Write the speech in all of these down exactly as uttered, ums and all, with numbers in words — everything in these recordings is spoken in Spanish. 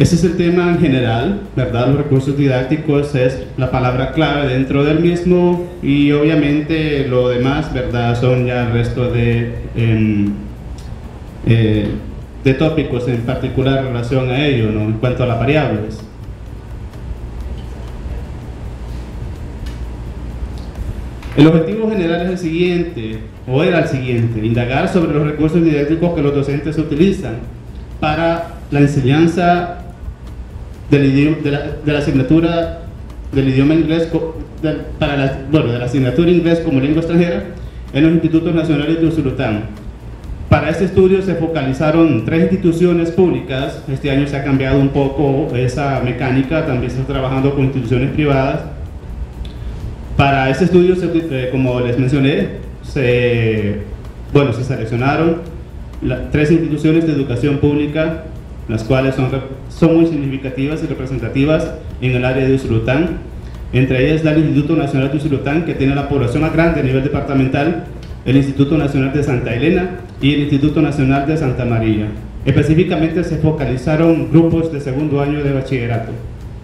Ese es el tema en general, ¿verdad? Los recursos didácticos es la palabra clave dentro del mismo, y obviamente lo demás, ¿verdad? Son ya el resto de, eh, eh, de tópicos en particular en relación a ello, ¿no? En cuanto a las variables. El objetivo general es el siguiente, o era el siguiente: indagar sobre los recursos didácticos que los docentes utilizan para la enseñanza del idioma, de, la, de la asignatura del idioma inglés, de, para la, bueno, de la asignatura inglés como lengua extranjera en los institutos nacionales de Usulután. Para este estudio se focalizaron tres instituciones públicas. Este año se ha cambiado un poco esa mecánica, también se está trabajando con instituciones privadas. Para este estudio, se, eh, como les mencioné, se, bueno, se seleccionaron la, tres instituciones de educación pública, las cuales son, son muy significativas y representativas en el área de Usulután. Entre ellas está el Instituto Nacional de Usulután, que tiene la población más grande a nivel departamental, el Instituto Nacional de Santa Elena y el Instituto Nacional de Santa María. Específicamente se focalizaron grupos de segundo año de bachillerato.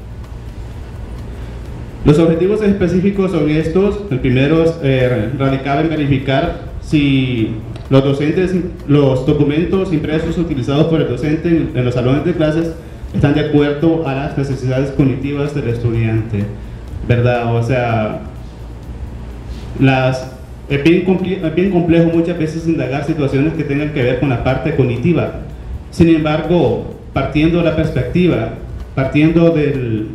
Los objetivos específicos son estos. El primero eh, radicaba en verificar si los docentes, los documentos impresos utilizados por el docente en, en los salones de clases están de acuerdo a las necesidades cognitivas del estudiante, ¿verdad? O sea, las, es, bien es bien complejo muchas veces indagar situaciones que tengan que ver con la parte cognitiva. Sin embargo, partiendo de la perspectiva, partiendo del,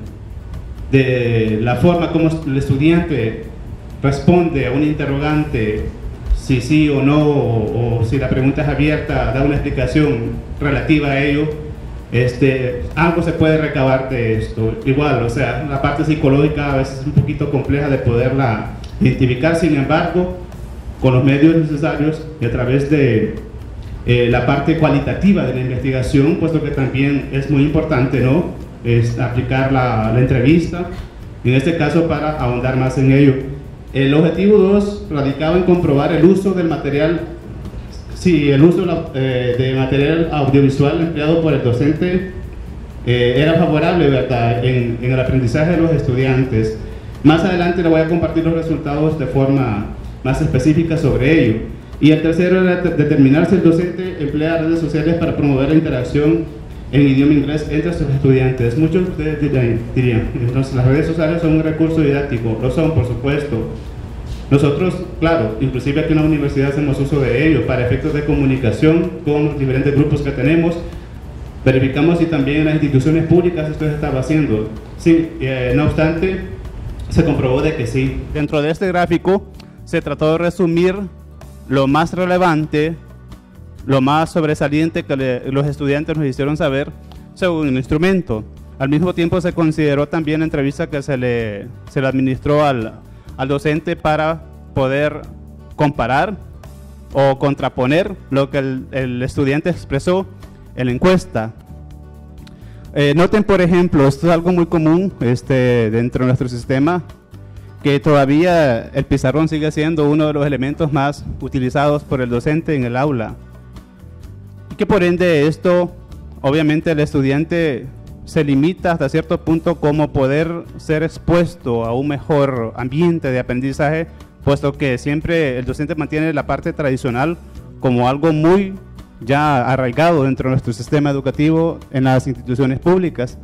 de la forma como el estudiante responde a un interrogante, si sí o no, o, o si la pregunta es abierta, da una explicación relativa a ello, este, algo se puede recabar de esto. Igual, o sea, la parte psicológica a veces es un poquito compleja de poderla identificar. Sin embargo, con los medios necesarios y a través de eh, la parte cualitativa de la investigación, puesto que también es muy importante, ¿no?, es aplicar la, la entrevista, en este caso para ahondar más en ello. El objetivo dos radicaba en comprobar el uso del material, si el uso eh, de material audiovisual empleado por el docente eh, era favorable, ¿verdad?, en, en el aprendizaje de los estudiantes. Más adelante le voy a compartir los resultados de forma más específica sobre ello. Y el tercero era determinar si el docente emplea redes sociales para promover la interacción en idioma inglés entre sus estudiantes. Muchos de ustedes dirían, entonces las redes sociales son un recurso didáctico. Lo son, por supuesto. Nosotros, claro, inclusive aquí en la universidad hacemos uso de ello para efectos de comunicación con los diferentes grupos que tenemos. Verificamos si también en las instituciones públicas esto se estaba haciendo. Sí, eh, no obstante, se comprobó de que sí. Dentro de este gráfico se trató de resumir lo más relevante, lo más sobresaliente que le, los estudiantes nos hicieron saber según el instrumento. Al mismo tiempo se consideró también la entrevista que se le, se le administró al, al docente para poder comparar o contraponer lo que el, el estudiante expresó en la encuesta. Eh, noten, por ejemplo, esto es algo muy común este, dentro de nuestro sistema, que todavía el pizarrón sigue siendo uno de los elementos más utilizados por el docente en el aula. Y que por ende esto, obviamente el estudiante se limita hasta cierto punto como poder ser expuesto a un mejor ambiente de aprendizaje, puesto que siempre el docente mantiene la parte tradicional como algo muy ya arraigado dentro de nuestro sistema educativo en las instituciones públicas.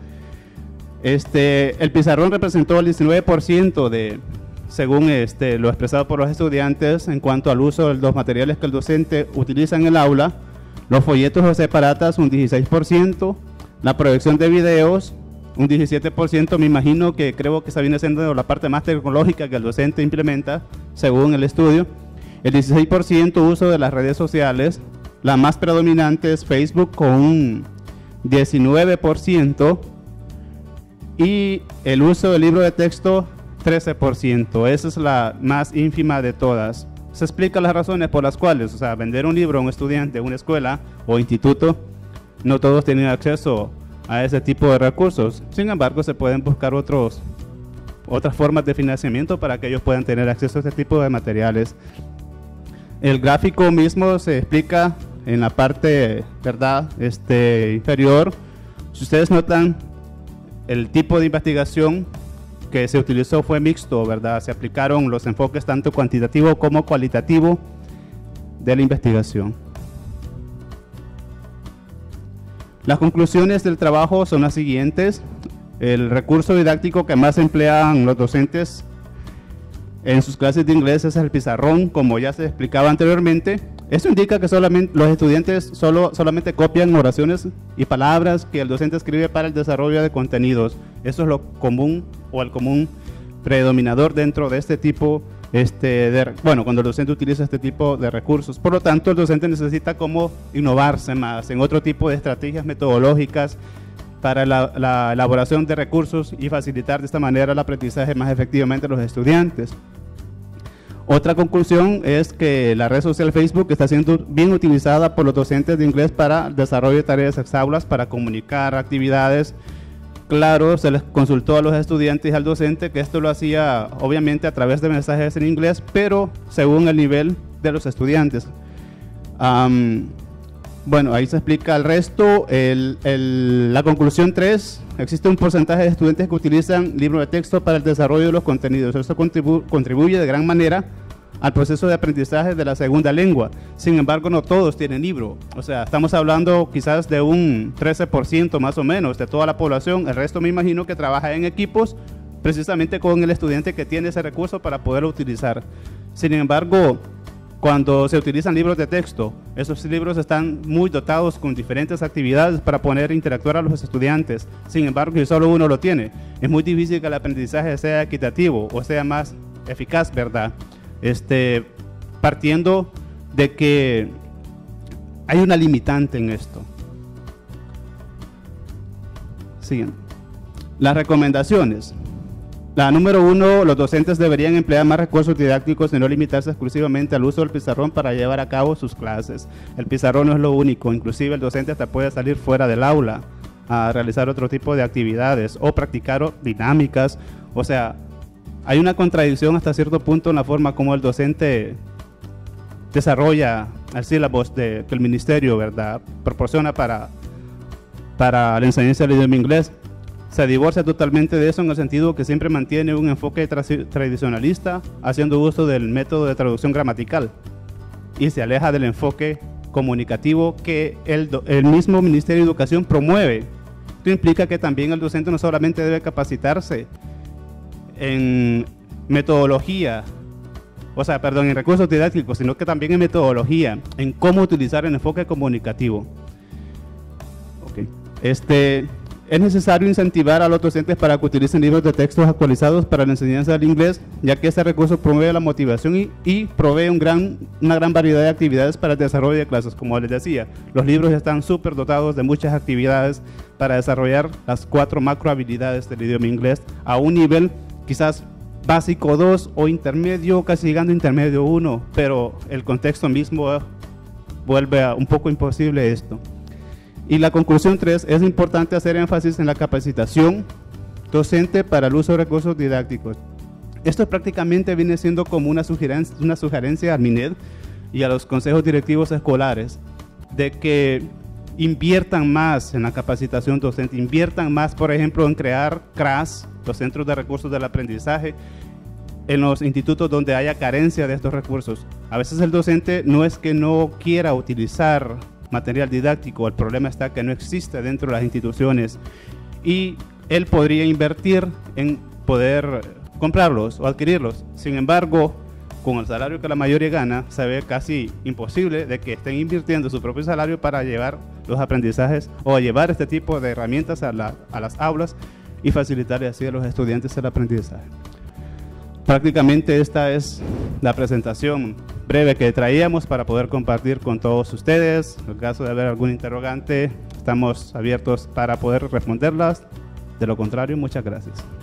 Este, el pizarrón representó el diecinueve por ciento de, según este, lo expresado por los estudiantes en cuanto al uso de los materiales que el docente utiliza en el aula. Los folletos o separatas un dieciséis por ciento, la proyección de videos un diecisiete por ciento, me imagino que creo que esa viene siendo la parte más tecnológica que el docente implementa según el estudio. El dieciséis por ciento uso de las redes sociales, la más predominante es Facebook con un diecinueve por ciento y el uso del libro de texto trece por ciento, esa es la más ínfima de todas. Se explican las razones por las cuales, o sea, vender un libro a un estudiante, una escuela o instituto, no todos tienen acceso a ese tipo de recursos. Sin embargo, se pueden buscar otros, otras formas de financiamiento para que ellos puedan tener acceso a este tipo de materiales. El gráfico mismo se explica en la parte, ¿verdad?, este, inferior Si ustedes notan, el tipo de investigación que se utilizó fue mixto, ¿verdad? Se aplicaron los enfoques tanto cuantitativo como cualitativo de la investigación. Las conclusiones del trabajo son las siguientes. El recurso didáctico que más emplean los docentes en sus clases de inglés es el pizarrón, como ya se explicaba anteriormente. Esto indica que solamente los estudiantes solo, solamente copian oraciones y palabras que el docente escribe para el desarrollo de contenidos. Eso es lo común o el común predominador dentro de este tipo este, de, bueno, cuando el docente utiliza este tipo de recursos. Por lo tanto, el docente necesita como innovarse más en otro tipo de estrategias metodológicas para la, la elaboración de recursos y facilitar de esta manera el aprendizaje más efectivamente a los estudiantes. Otra conclusión es que la red social Facebook está siendo bien utilizada por los docentes de inglés para el desarrollo de tareas exaulas, para comunicar actividades. Claro, se les consultó a los estudiantes y al docente que esto lo hacía obviamente a través de mensajes en inglés, pero según el nivel de los estudiantes. Um, bueno, ahí se explica el resto. El, el, la conclusión tres, existe un porcentaje de estudiantes que utilizan libros de texto para el desarrollo de los contenidos. Esto contribu contribuye de gran manera al proceso de aprendizaje de la segunda lengua. Sin embargo, no todos tienen libro. O sea, estamos hablando quizás de un trece por ciento más o menos de toda la población. El resto me imagino que trabaja en equipos precisamente con el estudiante que tiene ese recurso para poderlo utilizar. Sin embargo, cuando se utilizan libros de texto, esos libros están muy dotados con diferentes actividades para poder interactuar a los estudiantes. Sin embargo, si solo uno lo tiene, es muy difícil que el aprendizaje sea equitativo o sea más eficaz, ¿verdad? Este, partiendo de que hay una limitante en esto. Siguiente. Las recomendaciones. La número uno, los docentes deberían emplear más recursos didácticos y no limitarse exclusivamente al uso del pizarrón para llevar a cabo sus clases. El pizarrón no es lo único, inclusive el docente hasta puede salir fuera del aula a realizar otro tipo de actividades o practicar dinámicas. O sea, hay una contradicción hasta cierto punto en la forma como el docente desarrolla el sílabus de, que el ministerio, ¿verdad?, proporciona para, para la enseñanza del idioma inglés. Se divorcia totalmente de eso en el sentido que siempre mantiene un enfoque tra tradicionalista, haciendo uso del método de traducción gramatical, y se aleja del enfoque comunicativo que el, el mismo Ministerio de Educación promueve. Esto implica que también el docente no solamente debe capacitarse en metodología, o sea, perdón, en recursos didácticos, sino que también en metodología, en cómo utilizar el enfoque comunicativo. Okay. Este... Es necesario incentivar a los docentes para que utilicen libros de textos actualizados para la enseñanza del inglés, ya que este recurso promueve la motivación y, y provee un gran, una gran variedad de actividades para el desarrollo de clases. Como les decía, los libros están súper dotados de muchas actividades para desarrollar las cuatro macro habilidades del idioma inglés a un nivel quizás básico dos o intermedio, casi llegando a intermedio uno, pero el contexto mismo vuelve a un poco imposible esto. Y la conclusión tres, es importante hacer énfasis en la capacitación docente para el uso de recursos didácticos. Esto prácticamente viene siendo como una sugerencia, una sugerencia al MINED y a los consejos directivos escolares de que inviertan más en la capacitación docente, inviertan más, por ejemplo, en crear C R A S, los Centros de Recursos del Aprendizaje, en los institutos donde haya carencia de estos recursos. A veces el docente no es que no quiera utilizar material didáctico, el problema está que no existe dentro de las instituciones y él podría invertir en poder comprarlos o adquirirlos. Sin embargo, con el salario que la mayoría gana, se ve casi imposible de que estén invirtiendo su propio salario para llevar los aprendizajes o llevar este tipo de herramientas a, la, a las aulas y facilitarle así a los estudiantes el aprendizaje. Prácticamente esta es la presentación breve que traíamos para poder compartir con todos ustedes. En caso de haber algún interrogante, estamos abiertos para poder responderlas. De lo contrario, muchas gracias.